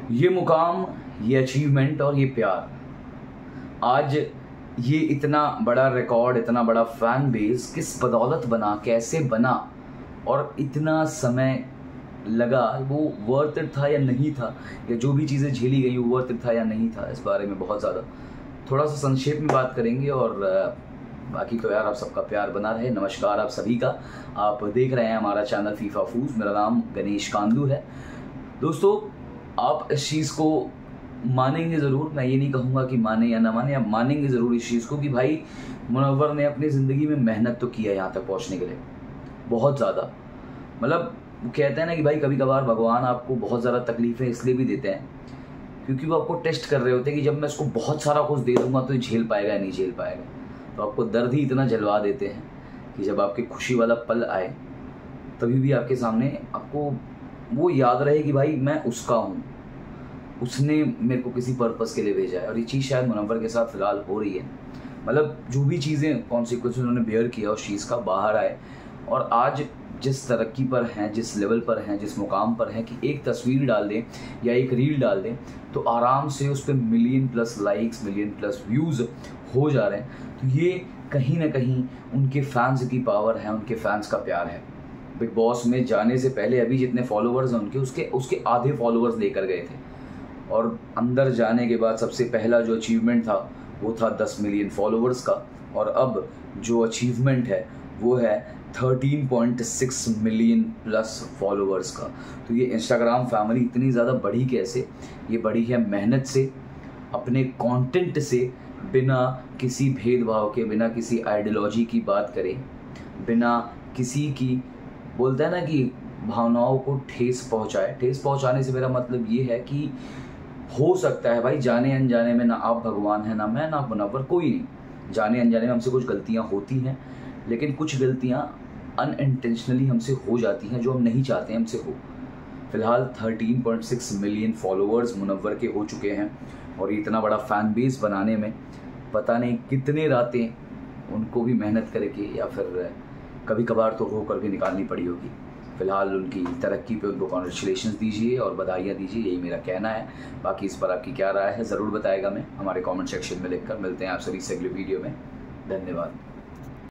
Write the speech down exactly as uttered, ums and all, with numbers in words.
ये मुकाम, ये अचीवमेंट और ये प्यार, आज ये इतना बड़ा रिकॉर्ड, इतना बड़ा फैन बेस किस बदौलत बना, कैसे बना और इतना समय लगा, वो वर्थ इट था या नहीं था, या जो भी चीज़ें झेली गई वो वर्थ इट था या नहीं था, इस बारे में बहुत ज़्यादा थोड़ा सा संक्षेप में बात करेंगे। और बाकी तो यार आप सबका प्यार बना रहे। नमस्कार आप सभी का, आप देख रहे हैं हमारा चैनल फीफा फूज। मेरा नाम गणेश कांदू है। दोस्तों, आप इस चीज़ को मानेंगे ज़रूर, मैं ये नहीं कहूँगा कि माने या ना माने, आप मानेंगे ज़रूर इस चीज़ को कि भाई मुनव्वर ने अपनी ज़िंदगी में मेहनत तो किया यहाँ तक पहुँचने के लिए, बहुत ज़्यादा। मतलब वो कहते हैं ना कि भाई कभी कभार भगवान आपको बहुत ज़्यादा तकलीफ़ें इसलिए भी देते हैं क्योंकि वो आपको टेस्ट कर रहे होते हैं कि जब मैं इसको बहुत सारा कुछ दे दूंगा तो ये झेल पाएगा या नहीं झेल पाएगा। तो आपको दर्द ही इतना जलवा देते हैं कि जब आपके खुशी वाला पल आए तभी भी आपके सामने आपको वो याद रहे कि भाई मैं उसका हूँ, उसने मेरे को किसी पर्पस के लिए भेजा है। और ये चीज़ शायद मुनव्वर के साथ फिलहाल हो रही है। मतलब जो भी चीज़ें कॉन्सिक्वेंस उन्होंने बेयर किया उस चीज़ का बाहर आए, और आज जिस तरक्की पर हैं, जिस लेवल पर हैं, जिस मुकाम पर हैं कि एक तस्वीर डाल दें या एक रील डाल दें तो आराम से उस पर million plus likes, million plus views हो जा रहे हैं। तो ये कहीं ना कहीं उनके फैंस की पावर है, उनके फैंस का प्यार है। बिग बॉस में जाने से पहले अभी जितने फॉलोवर्स हैं उनके उसके उसके आधे फॉलोवर्स लेकर गए थे, और अंदर जाने के बाद सबसे पहला जो अचीवमेंट था वो था दस मिलियन फॉलोवर्स का, और अब जो अचीवमेंट है वो है तेरह पॉइंट छह मिलियन प्लस फॉलोवर्स का। तो ये इंस्टाग्राम फैमिली इतनी ज़्यादा बढ़ी कैसे? ये बढ़ी है मेहनत से, अपने कंटेंट से, बिना किसी भेदभाव के, बिना किसी आइडियोलॉजी की बात करें, बिना किसी की बोलता है ना कि भावनाओं को ठेस पहुंचाए। ठेस पहुंचाने से मेरा मतलब ये है कि हो सकता है भाई जाने अनजाने में, ना आप भगवान हैं, ना मैं, ना मुनव्वर, कोई नहीं, जाने अनजाने में हमसे कुछ गलतियां होती हैं, लेकिन कुछ गलतियां अनइंटेंशनली हमसे हो जाती हैं जो हम नहीं चाहते हैं हमसे हो। फिलहाल तेरह पॉइंट छह मिलियन फॉलोअर्स मुनव्वर के हो चुके हैं, और इतना बड़ा फैन बेस बनाने में पता नहीं कितने रातें उनको भी मेहनत करके या फिर कभी कभार तो होकर भी निकालनी पड़ी होगी। फिलहाल उनकी तरक्की पे उनको कॉन्ग्रेचुलेशंस दीजिए और बधाइयाँ दीजिए, यही मेरा कहना है। बाकी इस पर आपकी क्या राय है ज़रूर बताएगा मैं हमारे कमेंट सेक्शन में लिखकर। मिलते हैं आप सभी से अगले वीडियो में। धन्यवाद।